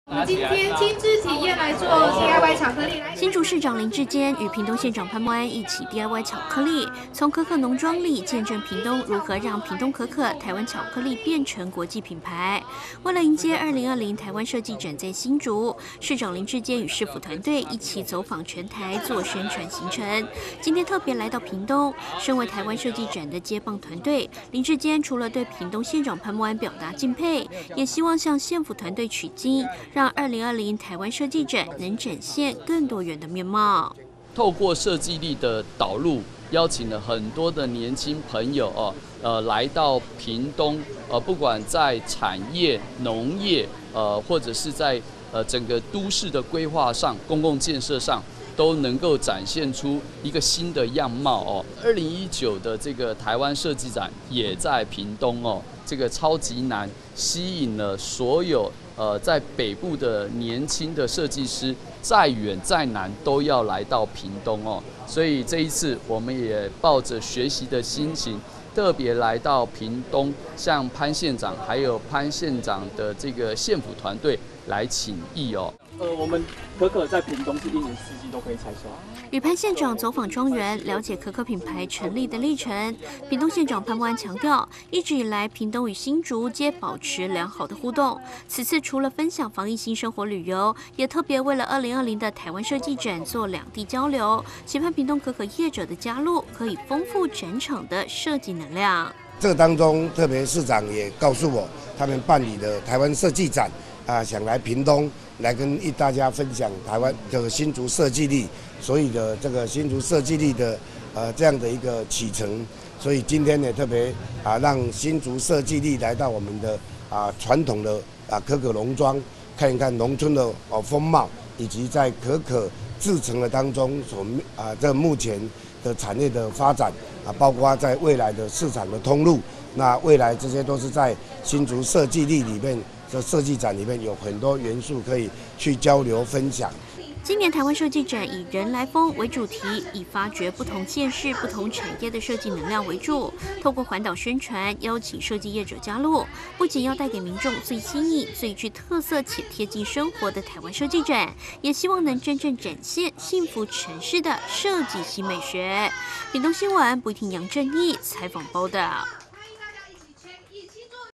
我们今天亲自体验来做 DIY 巧克力。 新竹市长林志坚与屏东县长潘孟安一起 DIY 巧克力，从可可农庄里见证屏东如何让屏东可可、台湾巧克力变成国际品牌。为了迎接2020台湾设计展在新竹，市长林志坚与市府团队一起走访全台做宣传行程。今天特别来到屏东，身为台湾设计展的接棒团队，林志坚除了对屏东县长潘孟安表达敬佩，也希望向县府团队取经。让2020台湾设计展能展现更多元的面貌。 透过设计力的导入，邀请了很多的年轻朋友来到屏东，不管在产业、农业，或者是在整个都市的规划上、公共建设上，都能够展现出一个新的样貌哦。2019的这个台湾设计展也在屏东哦，这个超级难，吸引了所有在北部的年轻的设计师，再远再难都要来到屏东哦。所以这一次我们也抱着学习的心情，特别来到屏东，向潘县长还有潘县长的这个县府团队来请益哦。 我们可可在屏东是1年4季都可以采收。 与潘县长走访庄园，了解可可品牌成立的历程。屏东县长潘孟安强调，一直以来屏东与新竹皆保持良好的互动。此次除了分享防疫新生活旅游，也特别为了2020的台湾设计展做两地交流，期盼屏东可可业者的加入，可以丰富整场的设计能量。 这当中，特别市长也告诉我，他们办理的台湾设计展想来屏东来跟大家分享台湾的新竹设计力，所以的这个新竹设计力的这样的一个启程，所以今天呢特别让新竹设计力来到我们的传统的可可农庄，看一看农村的风貌，以及在可可制成的当中这目前的产业的发展包括在未来的市场的通路，那未来这些都是在新竹设计力里面。这设计展里面有很多元素可以去交流分享。 今年台湾设计展以人来疯为主题，以发掘不同县市、不同产业的设计能量为主，透过环岛宣传，邀请设计业者加入，不仅要带给民众最新颖、最具特色且贴近生活的台湾设计展，也希望能真正展现幸福城市的设计新美学。屏东新闻不一定杨正义采访报道。